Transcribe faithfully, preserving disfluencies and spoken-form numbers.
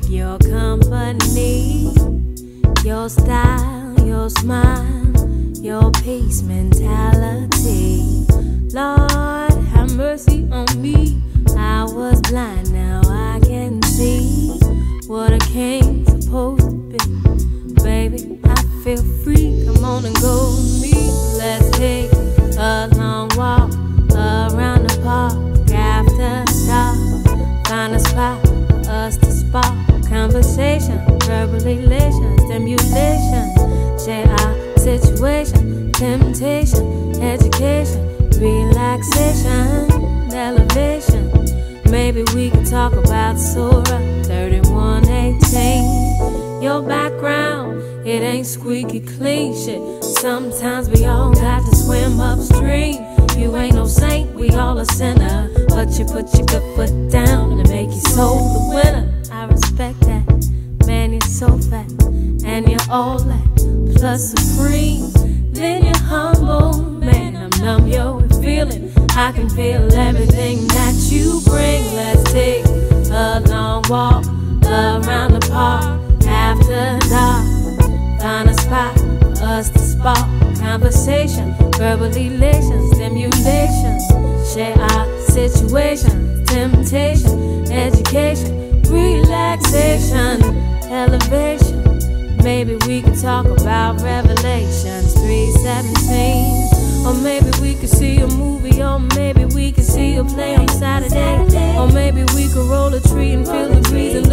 your company, your style, your smile, your peace mentality. Lord, have mercy on me. I was blind, now I can see what a king's supposed to be. Baby, I feel free, come on and go with me. Let's take a long walk around the park after dark. Find a spot for us to spark conversation, verbal elation, stimulation. Share our situation, temptation, education, relaxation, elevation. Maybe we could talk about Surah thirty-one eighteen. Your background, it ain't squeaky clean shit. Sometimes we all got to swim upstream. You ain't no saint, we all a sinner, but you put your good foot down and make your soul the winner. I respect that, man, you're so fat, and you're all that, plus supreme. Then you're humble, man, I'm numb, yo, with feeling. I can feel everything that you bring. Let's take a long walk around the park after dark. Find a spot for us to spark conversation, verbal elation, stimulation. Share our situation, temptation, education, relaxation, elevation. Maybe we could talk about Revelations three seventeen. Or maybe we could see a movie, or maybe we could see a play on Saturday. Or maybe we could roll a tree and feel the breeze and